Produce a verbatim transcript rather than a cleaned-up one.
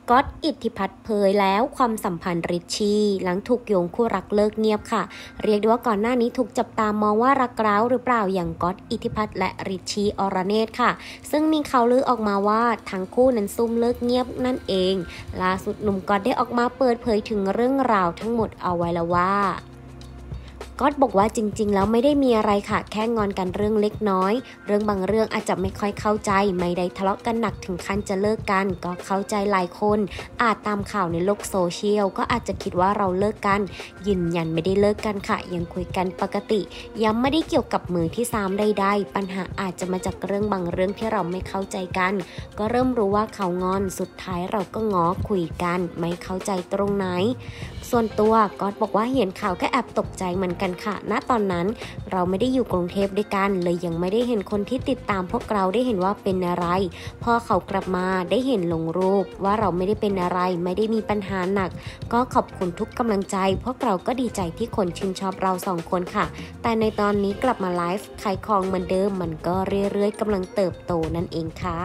ก๊อต อิทธิพัฒน์เผยแล้วความสัมพันธ์ริชชี่หลังถูกโยงคู่รักเลิกเงียบค่ะเรียกได้ว่าก่อนหน้านี้ถูกจับตามองว่ารักร้าวหรือเปล่าอย่างก๊อต อิทธิพัฒน์และริชชี่อรเนศค่ะซึ่งมีข่าวลือออกมาว่าทั้งคู่นั้นซุ่มเลิกเงียบนั่นเองล่าสุดหนุ่มก๊อตได้ออกมาเปิดเผยถึงเรื่องราวทั้งหมดเอาไว้แล้วว่าก๊อตบอกว่าจริงๆแล้วไม่ได้มีอะไรค่ะแค่งอนกันเรื่องเล็กน้อยเรื่องบางเรื่องอาจจะไม่ค่อยเข้าใจไม่ได้ทะเลาะกันหนักถึงขั้นจะเลิกกันก็เข้าใจหลายคนอาจตามข่าวในโลกโซเชียลก็อาจจะคิดว่าเราเลิกกันยืนยันไม่ได้เลิกกันค่ะยังคุยกันปกติยังไม่ได้เกี่ยวกับมือที่สามใดๆปัญหาอาจจะมาจากเรื่องบางเรื่องที่เราไม่เข้าใจกันก็เริ่มรู้ว่าเขางอนสุดท้ายเราก็ง้อคุยกันไม่เข้าใจตรงไหนส่วนตัวก๊อตบอกว่าเห็นข่าวก็แอบตกใจเหมือนกันค่ะณตอนนั้นเราไม่ได้อยู่กรุงเทพด้วยกันเลยยังไม่ได้เห็นคนที่ติดตามพวกเราได้เห็นว่าเป็นอะไรพอเขากลับมาได้เห็นลงรูปว่าเราไม่ได้เป็นอะไรไม่ได้มีปัญหาหนักก็ขอบคุณทุกกำลังใจพวกเราก็ดีใจที่คนชื่นชอบเราสองคนค่ะแต่ในตอนนี้กลับมาไลฟ์ขายของเหมือนเดิมมันก็เรื่อยๆกำลังเติบโตนั่นเองค่ะ